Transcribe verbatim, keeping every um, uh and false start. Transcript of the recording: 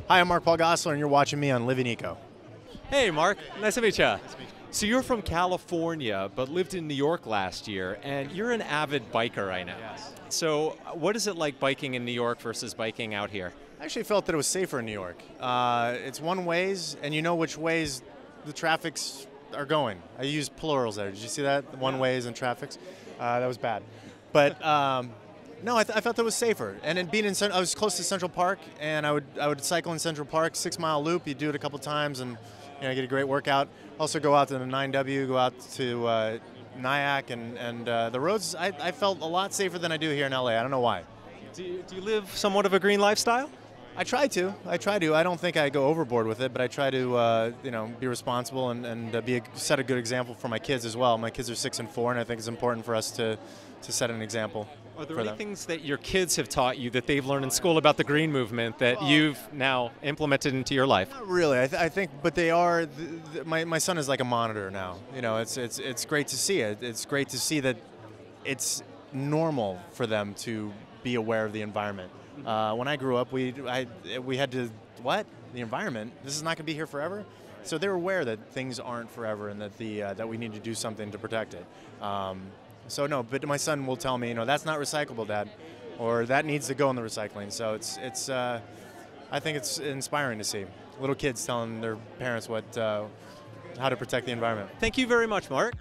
Hi, I'm Mark-Paul Gosselaar, and you're watching me on LivingECO. Hey, Mark. Nice to meet you. So you're from California, but lived in New York last year, and you're an avid biker, I know. Yes. So what is it like biking in New York versus biking out here? I actually felt that it was safer in New York. Uh, it's one ways, and you know which ways the traffics are going. I used plurals there. Did you see that? One ways and traffics. Uh, that was bad. But um, no, I, th I felt it was safer. And then being in, I was close to Central Park, and I would I would cycle in Central Park, six mile loop. You do it a couple times, and you know, get a great workout. Also go out to the nine W, go out to uh, Nyack, and and uh, the roads. I, I felt a lot safer than I do here in L A. I don't know why. Do you, do you live somewhat of a green lifestyle? I try to. I try to. I don't think I go overboard with it, but I try to, uh, you know, be responsible and, and uh, be a, set a good example for my kids as well. My kids are six and four, and I think it's important for us to, to set an example. Are there for any them. things that your kids have taught you that they've learned in school about the green movement that well, you've now implemented into your life? Not really. I, th I think, but they are. Th th my my son is like a monitor now. You know, it's it's it's great to see it. It's great to see that it's normal for them to be aware of the environment. Uh, when I grew up, we I, we had to, what? The environment? This is not going to be here forever? So they're aware that things aren't forever and that the uh, that we need to do something to protect it. Um, so no, but my son will tell me, you know, that's not recyclable, Dad, or that needs to go in the recycling. So it's, it's uh, I think it's inspiring to see. Little kids telling their parents what, uh, how to protect the environment. Thank you very much, Mark.